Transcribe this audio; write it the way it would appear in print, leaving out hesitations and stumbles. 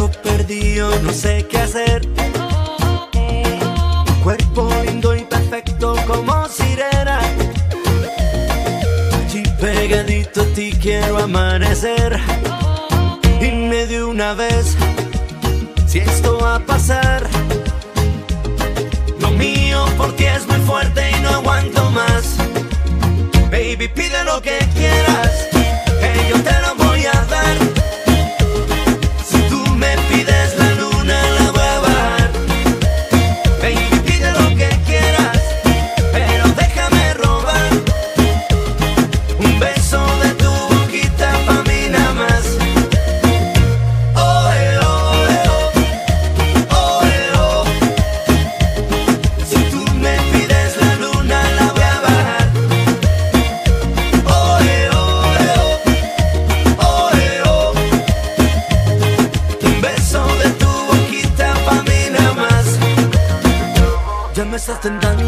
algo perdido, no sé qué hacer. Un cuerpo lindo y perfecto como sirena. Allí pegadito a ti quiero amanecer. Dime de una vez si esto va a pasar. Lo mío por ti es muy fuerte y no aguanto más. Baby, pide lo que quieras, que yo te lo voy a dar. Si tú me pides la luna, la voy a bajar. Baby, pide lo que quieras, pero déjame robar un beso de tu boquita pa' mí nada más. Oh, oh, oh, oh, oh. Si tú me pides la luna, la voy a bajar. Oh, oh, oh, oh. Un beso de tu boquita pa' mí nada más. Ya me estás tentando